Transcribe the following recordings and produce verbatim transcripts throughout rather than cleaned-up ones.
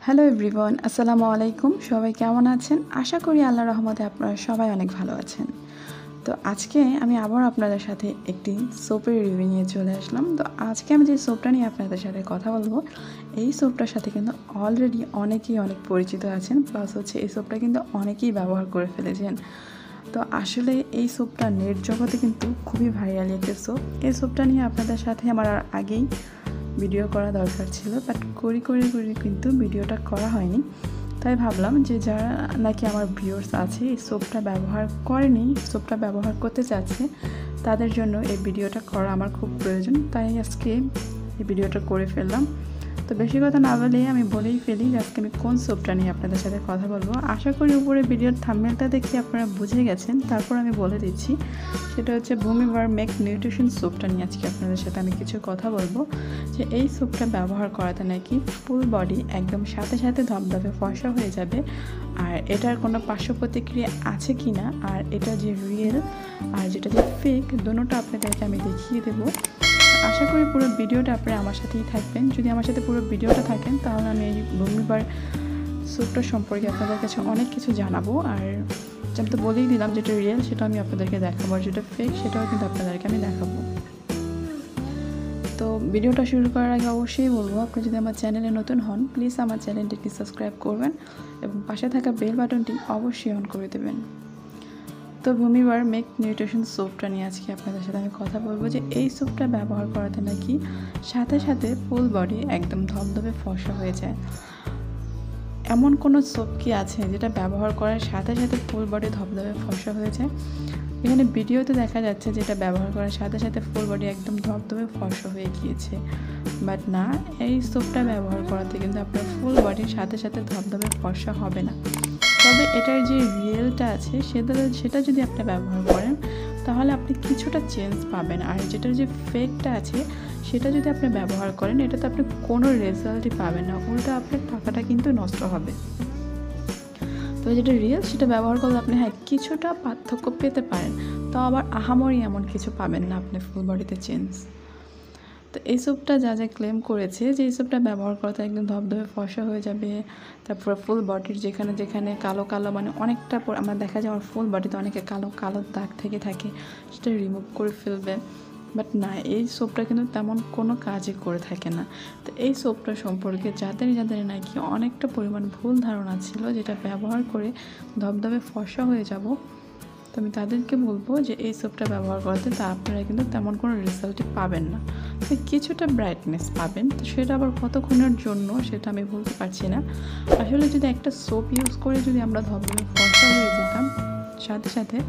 Hello everyone, আসসালামু আলাইকুম। সবাই কেমন আছেন? আশা করি আল্লাহর রহমতে আপনারা সবাই অনেক ভালো আছেন। তো আজকে আমি আবার আপনাদের সাথে একটি সোপের রিভিউ নিয়ে চলে আসলাম। তো আজকে আমি যে সোপটা নিয়ে আপনাদের সাথে কথা বলবো, এই সোপটার সাথে কিন্তু অলরেডি অনেকেই অনেক পরিচিত আছেন, প্লাস হচ্ছে এই সোপটা কিন্তু অনেকেই ব্যবহার করে ফেলেছেন। তো আসলে এই সোপটা নেট জগতে কিন্তু খুবই ভাইরাল একটা সোপ। এই সোপটা নিয়ে আপনাদের সাথে আমার আর আগেই ভিডিও করা দরকার ছিল, বাট করি করে করে কিন্তু ভিডিওটা করা হয়নি। তাই ভাবলাম যে যারা নাকি আমার ভিউয়ার্স আছে এই সোপটা ব্যবহার করেনি, সোপটা ব্যবহার করতে চাচ্ছে, তাদের জন্য এই ভিডিওটা করা আমার খুব প্রয়োজন। তাই আজকে এই ভিডিওটা করে ফেললাম। তো বেশি কথা না বলে আমি বলেই ফেলি যে আজকে আমি কোন সোপটা নিয়ে আপনাদের সাথে কথা বলবো। আশা করি উপরে ভিডিওর থাম্বনেলটা দেখে আপনারা বুঝে গেছেন, তারপর আমি বলে দিচ্ছি। সেটা হচ্ছে ভূমিবার মেক নিউট্রিশন সোপটা নিয়ে আজকে আপনাদের সাথে আমি কিছু কথা বলবো। যে এই সোপটা ব্যবহার করাতে নাকি ফুল বডি একদম সাথে সাথে ধবধবে ফর্সা হয়ে যাবে, আর এটার কোনো পার্শ্ব প্রতিক্রিয়া আছে কি না, আর এটা যে রিয়েল আর যেটা যে ফেক, দুটোটা আপনাদেরকে আমি দেখিয়ে দেবো। আশা করি পুরো ভিডিওটা আপনারা আমার সাথেই থাকবেন। যদি আমার সাথে পুরো ভিডিওটা থাকেন তাহলে আমি এই ভূমিবার সোপটা সম্পর্কে আপনাদের কাছে অনেক কিছু জানাবো। আর আমি তো বলেই দিলাম যেটা রিয়েল সেটা আমি আপনাদেরকে দেখাবো, আর যেটা ফেক সেটাও কিন্তু আপনাদেরকে আমি দেখাবো। তো ভিডিওটা শুরু করার আগে অবশ্যই বলবো, আপনি যদি আমার চ্যানেলে নতুন হন প্লিজ আমার চ্যানেলটিকে সাবস্ক্রাইব করবেন এবং পাশে থাকা বেল বাটনটি অবশ্যই অন করে দেবেন। তো ভূমিবার মেক নিউট্রিশন সোপটা নিয়ে আজকে আপনাদের সাথে আমি কথা বলবো যে এই সোপটা ব্যবহার করাতে নাকি সাথে সাথে ফুল বডি একদম ধবধবে ফর্সা হয়ে যায়। এমন কোনো সোপ কি আছে যেটা ব্যবহার করার সাথে সাথে ফুল বডি ধবধবে ফর্সা হয়ে যায়? এখানে ভিডিওতে দেখা যাচ্ছে যেটা ব্যবহার করার সাথে সাথে ফুল বডি একদম ধবধবে ফর্সা হয়ে গিয়েছে, বাট না, এই সোপটা ব্যবহার করাতে কিন্তু আপনার ফুল বডির সাথে সাথে ধবধবে ফর্সা হবে না। তবে এটার যে রিয়েলটা আছে সেটা সেটা যদি আপনি ব্যবহার করেন তাহলে আপনি কিছুটা চেঞ্জ পাবেন, আর যেটার যে ফেকটা আছে সেটা যদি আপনি ব্যবহার করেন এটাতে আপনি কোনো রেজাল্টই পাবেন না, উল্টো আপনার টাকাটা কিন্তু নষ্ট হবে। তবে যেটা রিয়েল সেটা ব্যবহার করলে আপনি হ্যাঁ কিছুটা পার্থক্য পেতে পারেন, তো আবার আহামরি এমন কিছু পাবেন না আপনি ফুল বডিতে চেঞ্জ। তো এই সোপটা যা যা ক্লেম করেছে যে এই সোপটা ব্যবহার করাতে একদম ধবধবে ফর্সা হয়ে যাবে, তারপর ফুল বডির যেখানে যেখানে কালো কালো মানে অনেকটা আমরা দেখা যায় আমার ফুল বডিতে অনেকে কালো কালো দাগ থেকে থাকে সেটা রিমুভ করে ফেলবে, বাট না, এই সোপটা কিন্তু তেমন কোনো কাজই করে থাকে না। তো এই সোপটা সম্পর্কে যাদের যাদের নাকি অনেকটা পরিমাণ ভুল ধারণা ছিল যেটা ব্যবহার করে ধবধবে ফর্সা হয়ে যাব, তো আমি তাদেরকে বলবো যে এই সোপটা ব্যবহার করতে তা আপনারা কিন্তু তেমন কোনো রেজাল্টই পাবেন না, তো কিছুটা ব্রাইটনেস পাবেন। তো সেটা আবার কতক্ষণের জন্য সেটা আমি বলতে পারছি না। আসলে যদি একটা সোপ ইউজ করে যদি আমরা ধবধবে ফর্সা হয়ে যেতাম সাথে সাথে,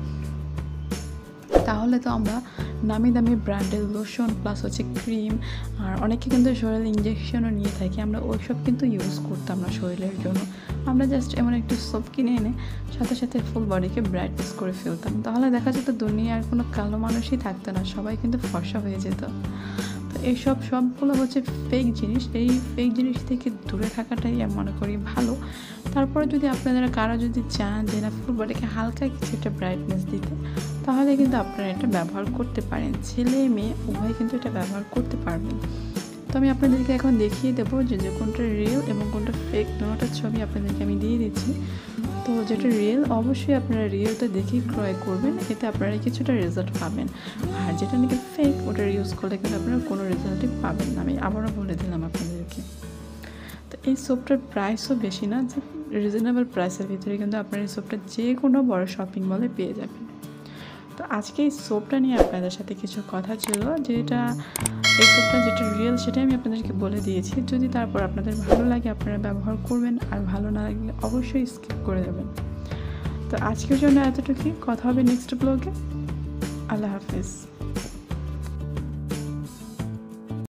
তাহলে তো আমরা নামি দামি ব্র্যান্ডের লোশন প্লাস হচ্ছে ক্রিম আর অনেকে কিন্তু শরীরে ইঞ্জেকশনও নিয়ে থাকি, আমরা ওইসব কিন্তু ইউজ করতাম না শরীরের জন্য। আমরা জাস্ট এমন একটু সোপ কিনে এনে সাথে সাথে ফুল বডিকে ব্রাইটনেস করে ফেলতাম, তাহলে দেখা যেত দুনিয়ার কোনো কালো মানুষই থাকতো না, সবাই কিন্তু ফর্সা হয়ে যেত। তো এইসব সবগুলো হচ্ছে ফেক জিনিস, এই ফেক জিনিস থেকে দূরে থাকাটাই আমি মনে করি ভালো। তারপরে যদি আপনারা কারো যদি চান যে না ফুল বডিকে হালকা কিছু একটা ব্রাইটনেস দিতে, তাহলে কিন্তু আপনারা এটা ব্যবহার করতে পারেন, ছেলে মেয়ে উভয় কিন্তু এটা ব্যবহার করতে পারবেন। তো আমি আপনাদেরকে এখন দেখিয়ে দেবো যে যে কোনটা রিয়েল এবং কোনটা ফেক, দুটোটার ছবি আপনাদেরকে আমি দিয়ে দিচ্ছি। তো যেটা রিয়েল অবশ্যই আপনারা রিয়েলটা দেখেই ক্রয় করবেন, এতে আপনারা কিছুটা রেজাল্ট পাবেন, আর যেটা নাকি ফেক ওটা ইউজ করলে কিন্তু আপনারা কোনো রেজাল্টই পাবেন না, আমি আবারও বলে দিলাম আপনাদেরকে। তো এই সোপটার প্রাইসও বেশি না, যে রিজনেবল প্রাইসের ভিতরে কিন্তু আপনারা এই সোপটা যে কোনো বড় শপিং মলে পেয়ে যাবেন। তো আজকে এই সোপটা নিয়ে আপনাদের সাথে কিছু কথা ছিল, যেটা এই সোপটা যেটা রিয়েল সেটাই আমি আপনাদেরকে বলে দিয়েছি। যদি তারপর আপনাদের ভালো লাগে আপনারা ব্যবহার করবেন, আর ভালো না লাগলে অবশ্যই স্কিপ করে দেবেন। তো আজকের জন্য এতটুকুই, কথা হবে নেক্সট ব্লগে। আল্লাহ হাফিজ।